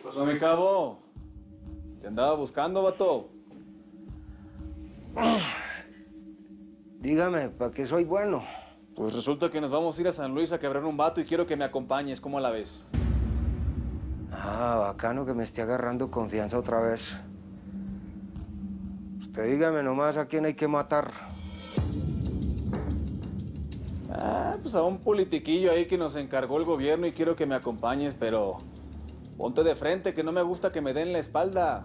pasó, mi cabo? Te andaba buscando, vato. Dígame, ¿para qué soy bueno? Pues resulta que nos vamos a ir a San Luis a quebrar un vato y quiero que me acompañes. ¿Cómo la ves? Ah, bacano que me esté agarrando confianza otra vez. Usted dígame nomás a quién hay que matar. Pues a un politiquillo ahí que nos encargó el gobierno y quiero que me acompañes, pero ponte de frente, que no me gusta que me den la espalda.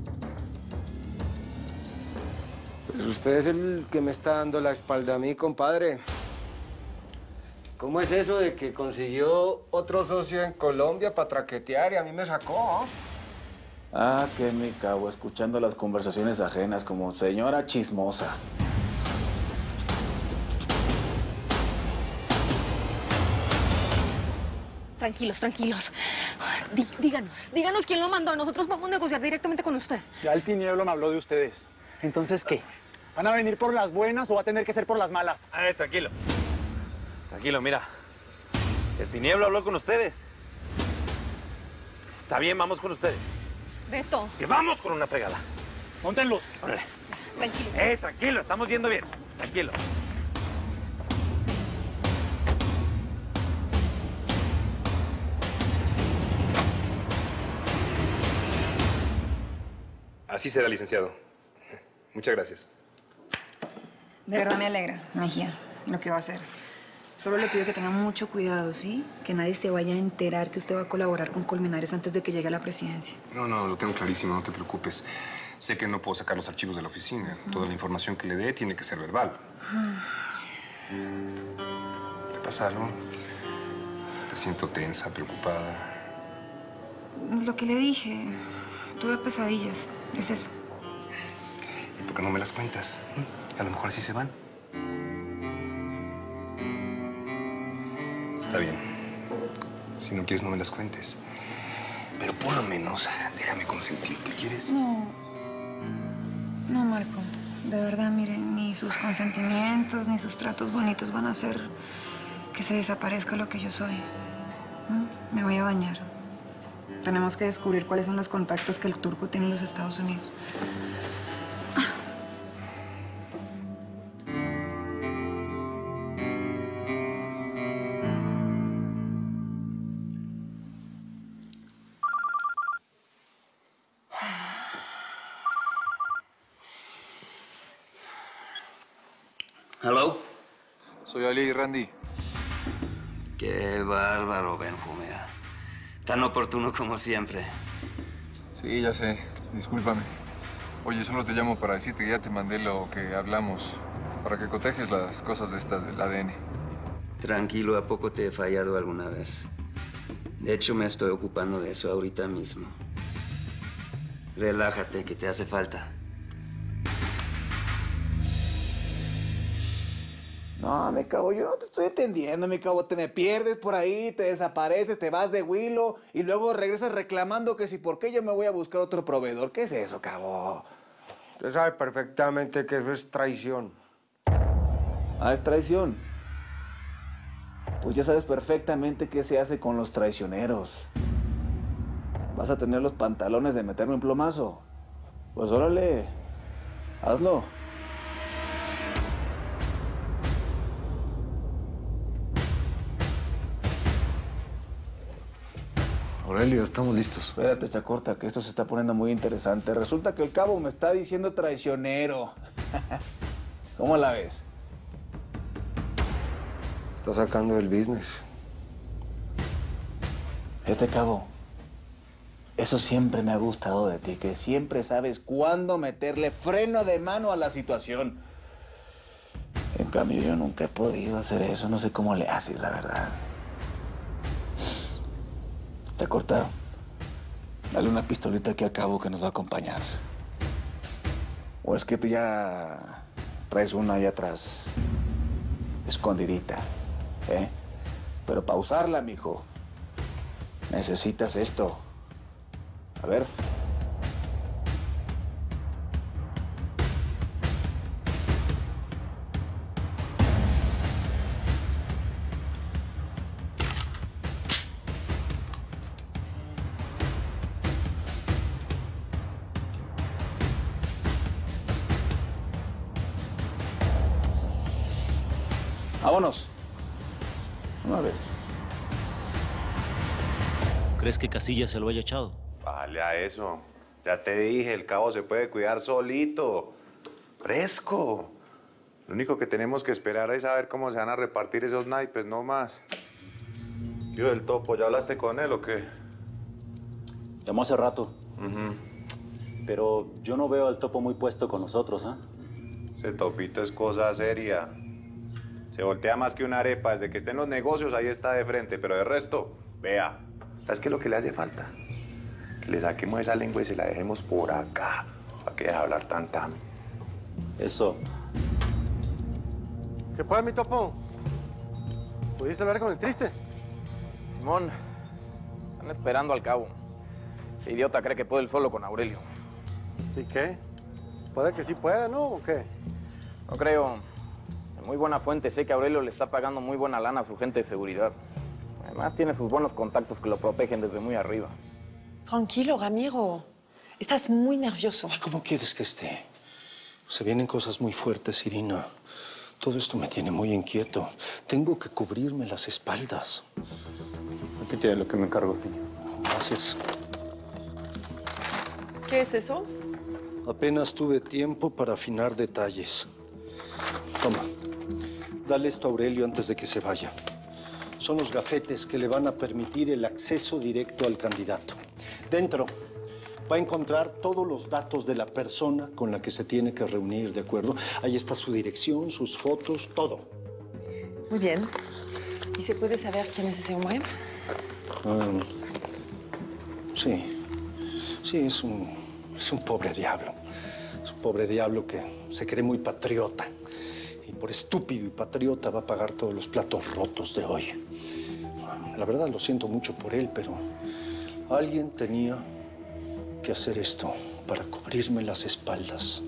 Pues usted es el que me está dando la espalda a mí, compadre. ¿Cómo es eso de que consiguió otro socio en Colombia para traquetear y a mí me sacó? Que mi cabo, escuchando las conversaciones ajenas como señora chismosa. Tranquilos, tranquilos. Díganos quién lo mandó. Nosotros vamos a negociar directamente con usted. Ya el Tinieblo me habló de ustedes. Entonces, ¿qué? ¿Van a venir por las buenas o va a tener que ser por las malas? Tranquilo. Tranquilo, mira. El Tinieblo habló con ustedes. Está bien, vamos con ustedes. Beto. Que vamos con una fregada. Móntenlos. Órale. Tranquilo. Tranquilo, estamos viendo bien. Tranquilo. Así será, licenciado. Muchas gracias. De verdad me alegra, Mejía, lo que va a hacer. Solo le pido que tenga mucho cuidado, ¿sí? Que nadie se vaya a enterar que usted va a colaborar con Colmenares antes de que llegue a la presidencia. No, lo tengo clarísimo, no te preocupes. Sé que no puedo sacar los archivos de la oficina. Toda la información que le dé tiene que ser verbal. ¿Te pasa algo? Te siento tensa, preocupada. Lo que le dije, tuve pesadillas, es eso. ¿Y por qué no me las cuentas? A lo mejor así se van. Está bien. Si no quieres, no me las cuentes. Pero por lo menos, déjame consentirte, ¿quieres? No, Marco. De verdad, mire, ni sus consentimientos, ni sus tratos bonitos van a hacer que se desaparezca lo que yo soy. Me voy a bañar. Tenemos que descubrir cuáles son los contactos que el turco tiene en los Estados Unidos. ¿Hello? Soy Ali Randy. Qué bárbaro, Benjumea. Tan oportuno como siempre. Sí, ya sé. Discúlpame. Oye, solo te llamo para decirte que ya te mandé lo que hablamos. Para que cotejes las cosas estas del ADN. Tranquilo, ¿a poco te he fallado alguna vez? De hecho, me estoy ocupando de eso ahorita mismo. Relájate, que te hace falta. No, mi cabo, yo no te estoy entendiendo, mi cabo. Te me pierdes por ahí, te desapareces, te vas de Huilo y luego regresas reclamando que si por qué yo me voy a buscar otro proveedor. ¿Qué es eso, cabo? Usted sabe perfectamente que eso es traición. ¿Es traición? Pues ya sabes perfectamente qué se hace con los traicioneros. ¿Vas a tener los pantalones de meterme un plomazo? Pues órale, hazlo. Aurelio, estamos listos. Espérate, Chacorta, que esto se está poniendo muy interesante. Resulta que el cabo me está diciendo traicionero. ¿Cómo la ves? Está sacando el business. Fíjate, cabo. Eso siempre me ha gustado de ti, que siempre sabes cuándo meterle freno de mano a la situación. En cambio, yo nunca he podido hacer eso. No sé cómo le haces, la verdad. Te he cortado. Dale una pistolita aquí al cabo que nos va a acompañar. ¿O es que tú ya traes una ahí atrás? Escondidita, ¿eh? Pero para usarla, mijo, necesitas esto. A ver. Vámonos. Una vez. ¿Crees que Casillas se lo haya echado? Vale a eso. Ya te dije, el cabo se puede cuidar solito. Fresco. Lo único que tenemos que esperar es saber cómo se van a repartir esos naipes, no más. ¿Qué del Topo? ¿Ya hablaste con él o qué? Llamó hace rato. Pero yo no veo al Topo muy puesto con nosotros, ¿ah? Ese Topito es cosa seria. Se voltea más que una arepa. Desde que esté en los negocios, ahí está de frente. Pero de resto, vea. ¿Sabes qué es lo que le hace falta? Que le saquemos esa lengua y se la dejemos por acá. Para que deje de hablar tan. Eso. ¿Qué puede, mi Topo? ¿Pudiste hablar con el triste? Simón, están esperando al cabo. Ese idiota cree que puede él solo con Aurelio. ¿Y qué? Puede que sí pueda, ¿no? ¿O qué? No creo. De muy buena fuente sé que Aurelio le está pagando muy buena lana a su gente de seguridad. Además tiene sus buenos contactos que lo protegen desde muy arriba. Tranquilo, Ramiro. Estás muy nervioso. ¿Y cómo quieres que esté? Se vienen cosas muy fuertes, Irina. Todo esto me tiene muy inquieto. Tengo que cubrirme las espaldas. Aquí tiene lo que me encargo, sí. Gracias. ¿Qué es eso? Apenas tuve tiempo para afinar detalles. Toma, dale esto a Aurelio antes de que se vaya. Son los gafetes que le van a permitir el acceso directo al candidato. Dentro va a encontrar todos los datos de la persona con la que se tiene que reunir, ¿de acuerdo? Ahí está su dirección, sus fotos, todo. Muy bien. ¿Y se puede saber quién es ese hombre? Sí. Sí, es un pobre diablo. Es un pobre diablo que se cree muy patriota. Y por estúpido y patriota va a pagar todos los platos rotos de hoy. La verdad, lo siento mucho por él, pero alguien tenía que hacer esto para cubrirme las espaldas.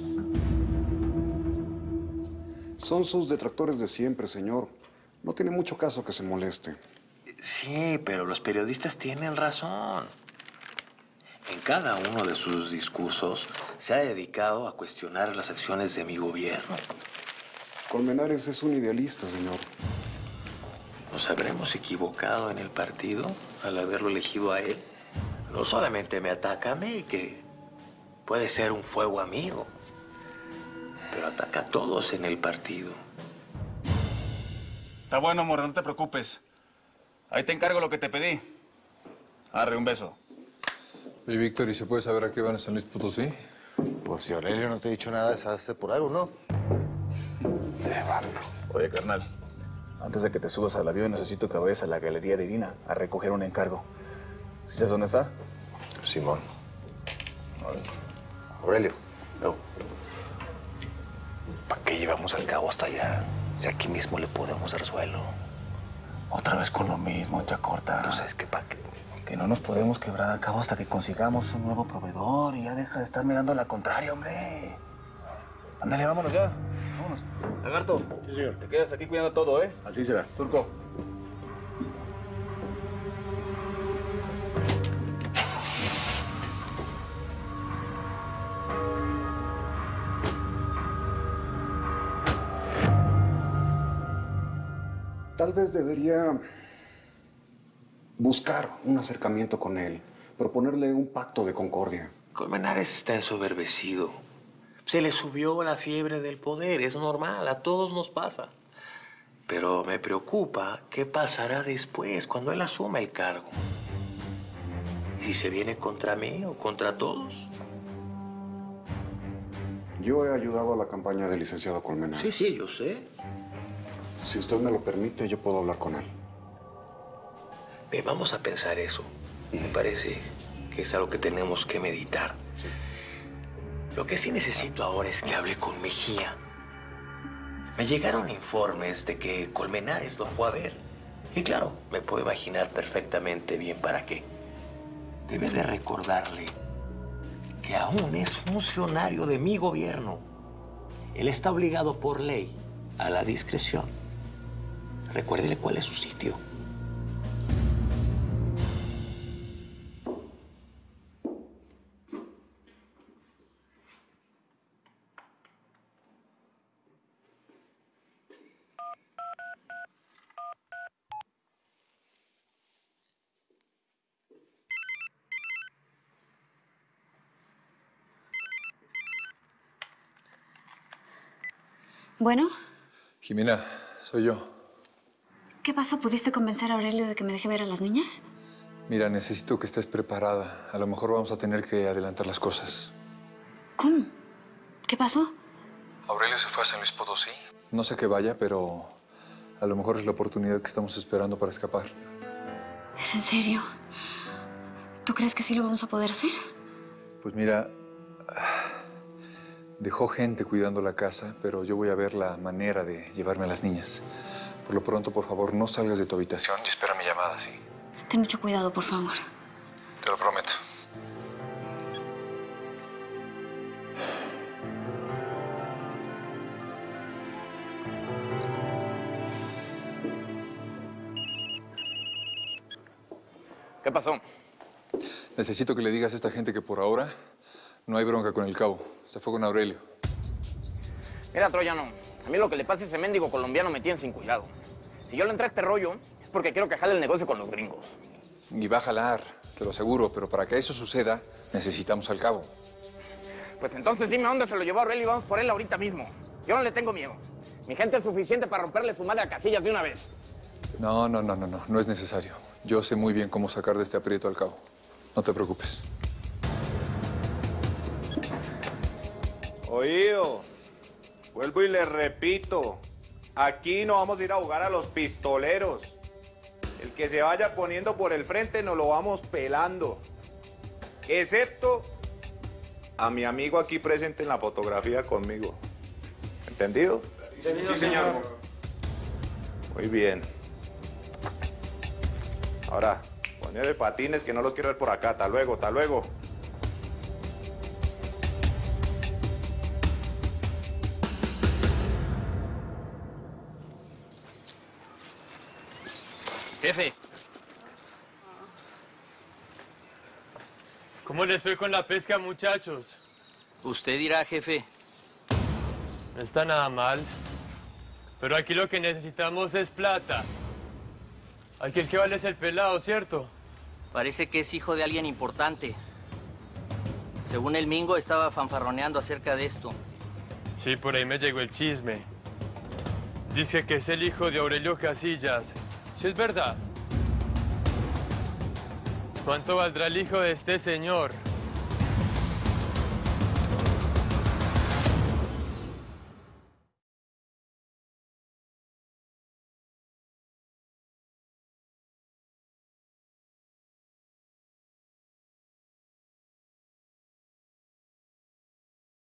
Son sus detractores de siempre, señor. No tiene mucho caso que se moleste. Sí, pero los periodistas tienen razón. En cada uno de sus discursos se ha dedicado a cuestionar las acciones de mi gobierno. Colmenares es un idealista, señor. ¿Nos habremos equivocado en el partido al haberlo elegido a él? No solamente me ataca a mí, que puede ser un fuego amigo, pero ataca a todos en el partido. Está bueno, morro, no te preocupes. Ahí te encargo lo que te pedí. Arre, un beso. Oye, Víctor, ¿y se puede saber a qué van a San Luis Potosí? Pues si Aurelio no te ha dicho nada, se hace por algo, ¿no? Te vato. Oye, carnal, antes de que te subas al avión, necesito que vayas a la galería de Irina a recoger un encargo. ¿Sí sabes dónde está? Simón. Aurelio. No. ¿Para qué llevamos al cabo hasta allá? Si aquí mismo le podemos dar suelo. Otra vez con lo mismo, ya corta. Pues es que para qué. Que no nos podemos quebrar al cabo hasta que consigamos un nuevo proveedor y ya deja de estar mirando a la contraria, hombre. Ándale, vámonos ya. Vámonos. Lagarto. Sí, señor. Te quedas aquí cuidando todo, ¿eh? Así será. Turco. Tal vez debería buscar un acercamiento con él, proponerle un pacto de concordia. Colmenares está ensoberbecido. Se le subió la fiebre del poder, es normal, a todos nos pasa. Pero me preocupa qué pasará después, cuando él asuma el cargo. ¿Y si se viene contra mí o contra todos? Yo he ayudado a la campaña del licenciado Colmenares. Sí, yo sé. Si usted me lo permite, yo puedo hablar con él. Vamos a pensar eso. Me parece que es algo que tenemos que meditar. Sí. Lo que sí necesito ahora es que hable con Mejía. Me llegaron informes de que Colmenares lo fue a ver. Y claro, me puedo imaginar perfectamente bien para qué. Debe de recordarle que aún es funcionario de mi gobierno. Él está obligado por ley a la discreción. Recuérdele cuál es su sitio. Bueno, Jimena, soy yo. ¿qué pasó? ¿Pudiste convencer a Aurelio de que me deje ver a las niñas? Mira, necesito que estés preparada. A lo mejor vamos a tener que adelantar las cosas. ¿Cómo? ¿Qué pasó? Aurelio se fue a San Luis Potosí. No sé qué vaya, pero a lo mejor es la oportunidad que estamos esperando para escapar. ¿Es en serio? ¿Tú crees que sí lo vamos a poder hacer? Pues mira, dejó gente cuidando la casa, pero yo voy a ver la manera de llevarme a las niñas. Por lo pronto, por favor, no salgas de tu habitación y espera mi llamada, ¿sí? Ten mucho cuidado, por favor. Te lo prometo. ¿Qué pasó? Necesito que le digas a esta gente que por ahora no hay bronca con el cabo. Se fue con Aurelio. Mira, Troyano, a mí lo que le pasa a ese mendigo colombiano me tiene sin cuidado. Si yo le entré a este rollo, es porque quiero que jale el negocio con los gringos. Y va a jalar, te lo aseguro, pero para que eso suceda, necesitamos al cabo. Pues entonces dime dónde se lo llevó Aurelio y vamos por él ahorita mismo. Yo no le tengo miedo. Mi gente es suficiente para romperle su madre a Casillas de una vez. No es necesario. Yo sé muy bien cómo sacar de este aprieto al cabo. No te preocupes. Oído, vuelvo y le repito, aquí no vamos a ir a jugar a los pistoleros. El que se vaya poniendo por el frente nos lo vamos pelando. Excepto a mi amigo aquí presente en la fotografía conmigo. ¿Entendido? Sí, señor. Muy bien. Ahora, ponle patines que no los quiero ver por acá. Hasta luego, hasta luego. Jefe. ¿Cómo les fue con la pesca, muchachos? Usted dirá, jefe. No está nada mal. Pero aquí lo que necesitamos es plata. Aquí el que vale es el pelado, ¿cierto? Parece que es hijo de alguien importante. Según el Mingo, estaba fanfarroneando acerca de esto. Sí, por ahí me llegó el chisme. Dice que es el hijo de Aurelio Casillas. ¿Sí es verdad? ¿Cuánto valdrá el hijo de este señor?